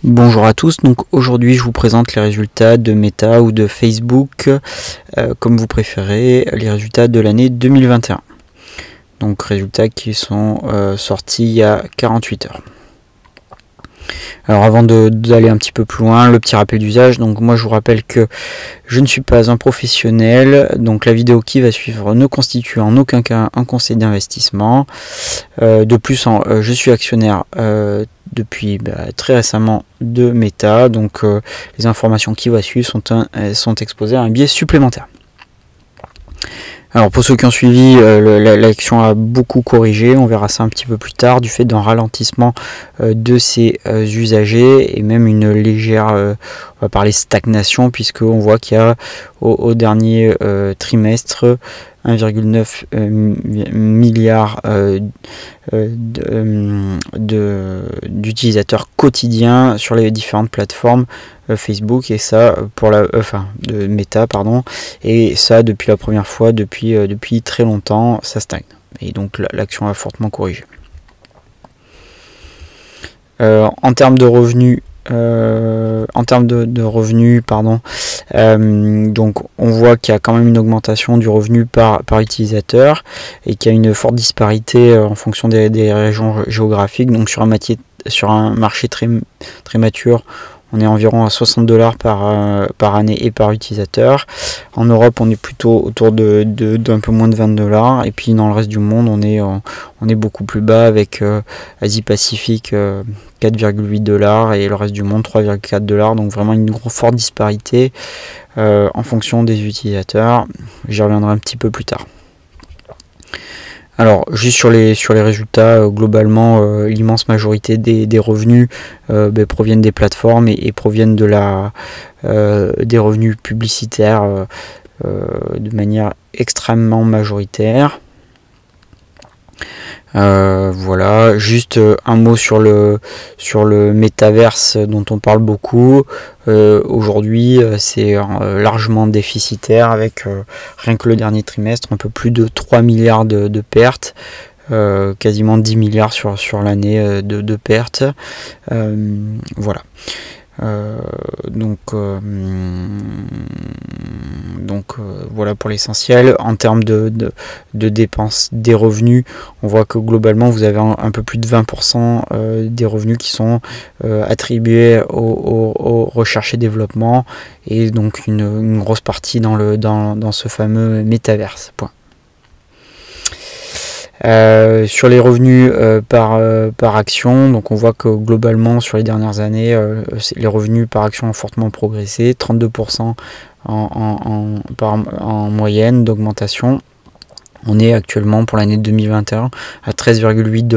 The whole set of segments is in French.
Bonjour à tous, donc aujourd'hui je vous présente les résultats de Meta ou de Facebook, comme vous préférez, les résultats de l'année 2021. Donc résultats qui sont sortis il y a 48 heures. Alors avant d'aller un petit peu plus loin, le petit rappel d'usage, donc moi je vous rappelle que je ne suis pas un professionnel, donc la vidéo qui va suivre ne constitue en aucun cas un conseil d'investissement. De plus, je suis actionnaire depuis très récemment de Meta, donc les informations qui vont suivre sont exposées à un biais supplémentaire. Alors pour ceux qui ont suivi, l'action a beaucoup corrigé, on verra ça un petit peu plus tard, du fait d'un ralentissement de ses usagers et même une légère, on va parler stagnation, puisqu'on voit qu'il y a au dernier trimestre 1,9 milliard d'utilisateurs quotidiens sur les différentes plateformes Facebook, et ça pour de Meta, pardon, et ça depuis la première fois depuis très longtemps, ça stagne et donc l'action a fortement corrigé. En termes de revenus, donc on voit qu'il y a quand même une augmentation du revenu par utilisateur et qu'il y a une forte disparité en fonction des régions géographiques. Donc sur un marché très mature, on est environ à 60 $ par année et par utilisateur. En Europe, on est plutôt autour d'un peu moins de 20 $. Et puis dans le reste du monde, on est beaucoup plus bas, avec Asie-Pacifique 4,8 $ et le reste du monde 3,4 $. Donc vraiment une forte disparité en fonction des utilisateurs. J'y reviendrai un petit peu plus tard. Alors juste sur les résultats, globalement l'immense majorité des revenus proviennent des plateformes et proviennent des revenus publicitaires de manière extrêmement majoritaire. Voilà, juste un mot sur le métaverse dont on parle beaucoup. Aujourd'hui c'est largement déficitaire, avec rien que le dernier trimestre un peu plus de 3 milliards de pertes, quasiment 10 milliards sur l'année de pertes. Voilà. Voilà pour l'essentiel. En termes de dépenses des revenus, on voit que globalement vous avez un peu plus de 20% des revenus qui sont attribués aux recherche et développement, et donc une grosse partie dans ce fameux métaverse. Point. Sur les revenus par action, donc on voit que globalement sur les dernières années, les revenus par action ont fortement progressé, 32% en moyenne d'augmentation. On est actuellement pour l'année 2021 à 13,8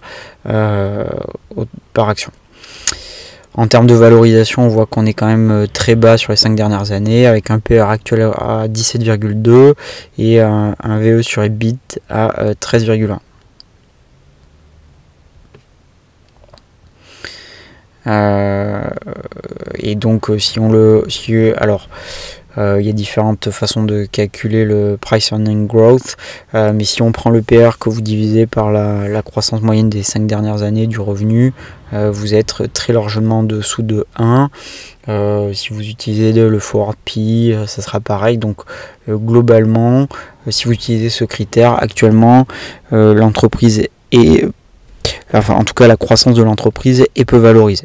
$ par action. En termes de valorisation, on voit qu'on est quand même très bas sur les 5 dernières années, avec un PER actuel à 17,2 et un VE sur EBIT à 13,1. Et donc il y a différentes façons de calculer le Price Earning Growth, mais si on prend le PER que vous divisez par la croissance moyenne des 5 dernières années du revenu, vous êtes très largement dessous de 1. Si vous utilisez le Forward PE, ça sera pareil. Donc globalement, si vous utilisez ce critère, actuellement l'entreprise en tout cas la croissance de l'entreprise est peu valorisée.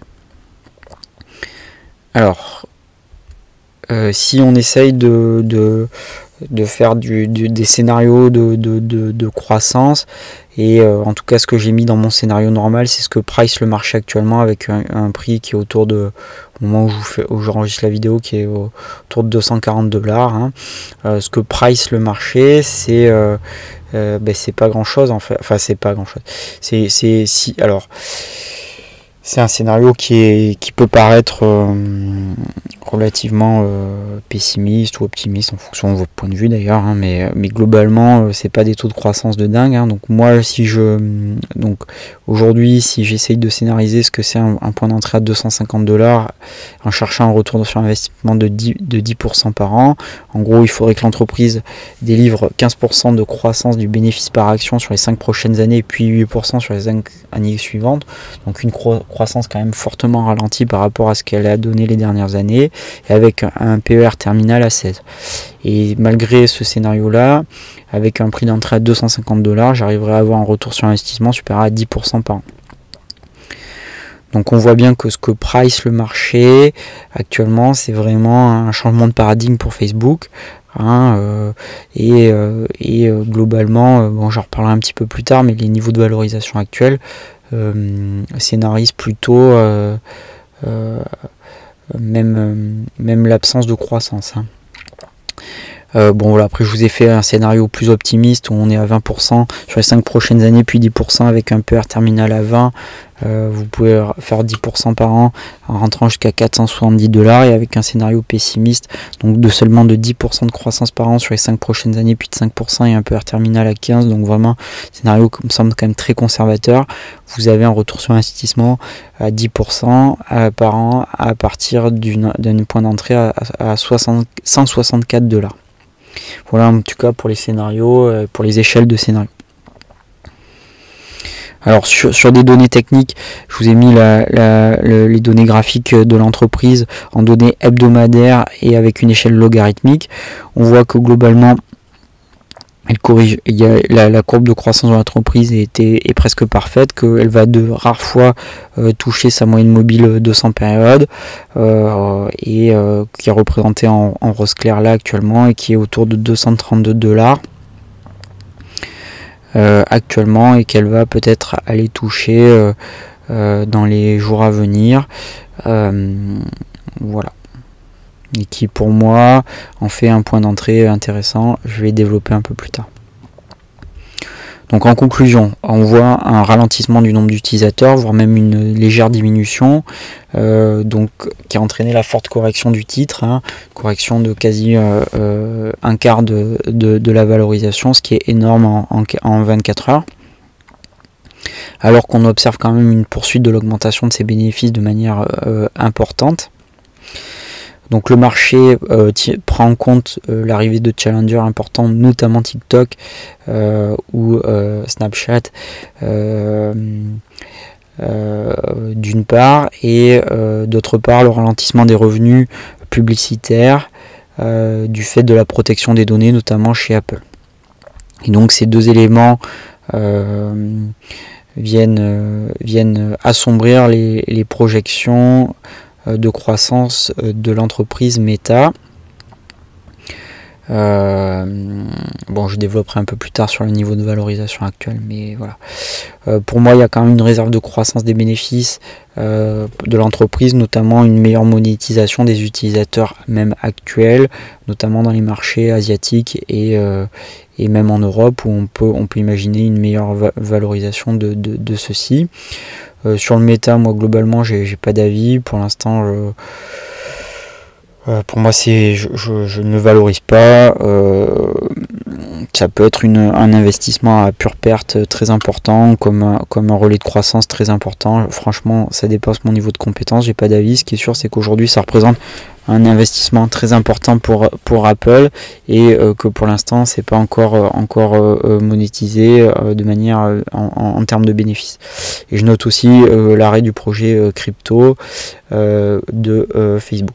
Alors si on essaye de faire des scénarios de croissance, et en tout cas ce que j'ai mis dans mon scénario normal, c'est ce que price le marché actuellement, avec un prix qui est autour de, au moment où j'enregistre la vidéo, qui est autour de 240 $. Ce que price le marché, c'est pas grand chose en fait. Enfin, c'est pas grand chose. C'est un scénario qui peut paraître relativement pessimiste ou optimiste en fonction de votre point de vue d'ailleurs, hein, mais globalement c'est pas des taux de croissance de dingue, hein. Donc moi donc aujourd'hui si j'essaye de scénariser ce que c'est un point d'entrée à 250 $ en cherchant un retour sur investissement de 10% par an, en gros il faudrait que l'entreprise délivre 15% de croissance du bénéfice par action sur les 5 prochaines années et puis 8% sur les 5 années suivantes, donc une croissance quand même fortement ralentie par rapport à ce qu'elle a donné les dernières années, et avec un PER terminal à 16. Et malgré ce scénario-là, avec un prix d'entrée à 250 $, j'arriverai à avoir un retour sur investissement supérieur à 10% par an. Donc on voit bien que ce que price le marché actuellement, c'est vraiment un changement de paradigme pour Facebook. Hein, globalement, bon, j'en reparlerai un petit peu plus tard, mais les niveaux de valorisation actuels scénarisent plutôt même l'absence de croissance, hein. Bon voilà, après je vous ai fait un scénario plus optimiste où on est à 20% sur les 5 prochaines années, puis 10% avec un PER terminal à 20. Vous pouvez faire 10% par an en rentrant jusqu'à 470 $, et avec un scénario pessimiste, donc de seulement de 10% de croissance par an sur les 5 prochaines années, puis de 5% et un PER terminal à 15, donc vraiment scénario qui me semble quand même très conservateur. Vous avez un retour sur investissement à 10% par an à partir d'un point d'entrée à 164 $. Voilà en tout cas pour les scénarios, pour les échelles de scénarios. Alors sur des données techniques, je vous ai mis les données graphiques de l'entreprise en données hebdomadaires et avec une échelle logarithmique. On voit que globalement, elle corrige, la courbe de croissance de l'entreprise est presque parfaite, qu'elle va de rares fois toucher sa moyenne mobile 200 périodes, qui est représentée en rose clair là actuellement, et qui est autour de 232 $ actuellement, et qu'elle va peut-être aller toucher dans les jours à venir. Voilà. Et qui pour moi en fait un point d'entrée intéressant. Je vais développer un peu plus tard. Donc en conclusion, on voit un ralentissement du nombre d'utilisateurs, voire même une légère diminution, donc qui a entraîné la forte correction du titre, hein, correction de quasi un quart de la valorisation, ce qui est énorme en 24 heures. Alors qu'on observe quand même une poursuite de l'augmentation de ses bénéfices de manière importante. Donc le marché prend en compte l'arrivée de challengers importants, notamment TikTok ou Snapchat d'une part, et d'autre part le ralentissement des revenus publicitaires du fait de la protection des données, notamment chez Apple. Et donc ces deux éléments viennent assombrir les projections de croissance de l'entreprise Meta. Bon, je développerai un peu plus tard sur le niveau de valorisation actuel, mais voilà. Pour moi, il y a quand même une réserve de croissance des bénéfices de l'entreprise, notamment une meilleure monétisation des utilisateurs même actuels, notamment dans les marchés asiatiques et même en Europe, où on peut imaginer une meilleure valorisation de ceux-ci. Sur le méta, moi globalement j'ai pas d'avis pour l'instant. Pour moi je ne valorise pas. Ça peut être un investissement à pure perte très important, comme un relais de croissance très important. Franchement, ça dépasse mon niveau de compétence, j'ai pas d'avis. Ce qui est sûr, c'est qu'aujourd'hui ça représente un investissement très important pour Apple, et que pour l'instant c'est pas encore monétisé de manière en termes de bénéfices. Et je note aussi l'arrêt du projet crypto de Facebook.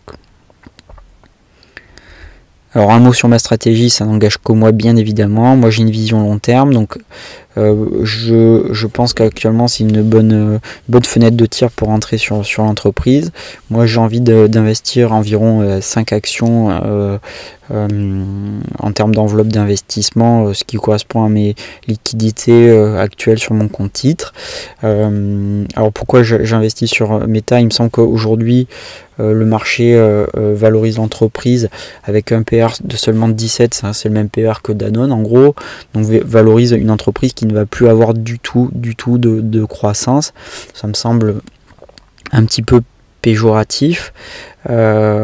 Alors un mot sur ma stratégie, ça n'engage que moi bien évidemment. Moi j'ai une vision long terme, donc je pense qu'actuellement c'est une bonne fenêtre de tir pour entrer sur l'entreprise. Moi j'ai envie d'investir environ 5 actions en termes d'enveloppe d'investissement, ce qui correspond à mes liquidités actuelles sur mon compte titre. Alors pourquoi j'investis sur Meta? Il me semble qu'aujourd'hui le marché valorise l'entreprise avec un PR de seulement 17, c'est le même PR que Danone en gros, donc valorise une entreprise qui ne va plus avoir du tout de croissance. Ça me semble un petit peu péjoratif. Il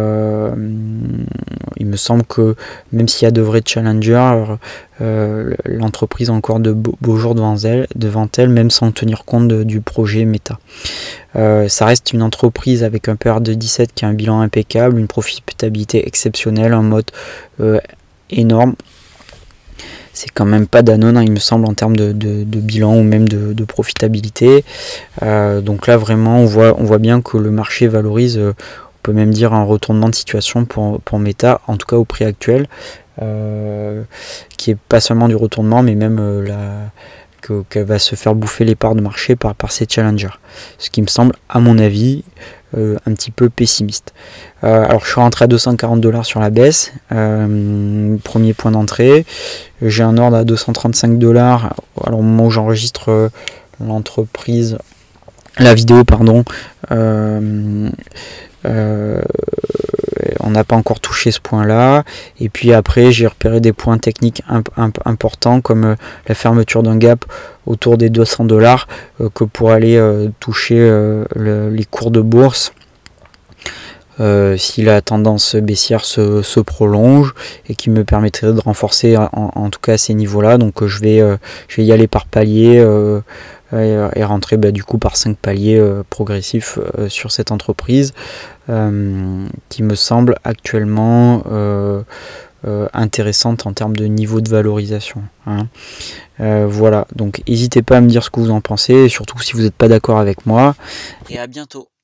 me semble que même s'il y a de vrais challengers, l'entreprise a encore de beaux jours devant elle, même sans tenir compte du projet Meta. Ça reste une entreprise avec un PR de 17 qui a un bilan impeccable, une profitabilité exceptionnelle, un mode énorme. C'est quand même pas Danone, hein, il me semble, en termes de bilan ou même de profitabilité. Donc là, vraiment, on voit bien que le marché valorise, on peut même dire, un retournement de situation pour Meta, en tout cas au prix actuel, qui est pas seulement du retournement, mais même qu'elle va se faire bouffer les parts de marché par ces challengers. Ce qui me semble, à mon avis, un petit peu pessimiste. Alors je suis rentré à 240 $ sur la baisse, premier point d'entrée. J'ai un ordre à 235 $. Alors au moment où j'enregistre la vidéo, pardon, on n'a pas encore touché ce point là, et puis après j'ai repéré des points techniques importants comme la fermeture d'un gap autour des 200 $, que pour aller toucher les cours de bourse si la tendance baissière se prolonge, et qui me permettrait de renforcer en tout cas ces niveaux là. Donc je vais y aller par palier et rentrer du coup par 5 paliers progressifs sur cette entreprise qui me semble actuellement intéressante en termes de niveau de valorisation, hein. Voilà, donc n'hésitez pas à me dire ce que vous en pensez, et surtout si vous n'êtes pas d'accord avec moi. Et à bientôt.